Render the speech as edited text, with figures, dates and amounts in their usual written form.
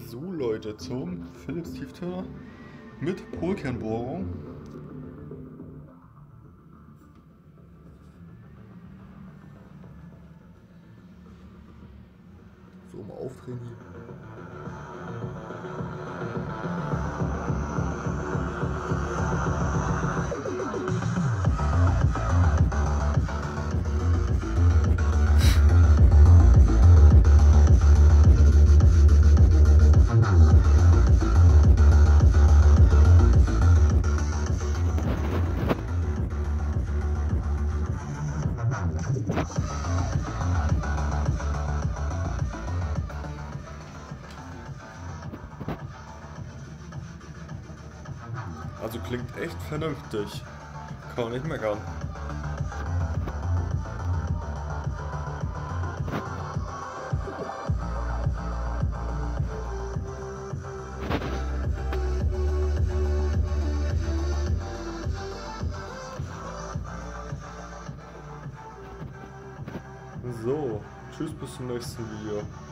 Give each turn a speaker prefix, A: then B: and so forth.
A: So Leute, zum Philips Tieftöner mit Polkernbohrung. So, mal aufdrehen hier. Also klingt echt vernünftig. Kann man nicht meckern. So, tschüss bis zum nächsten Video.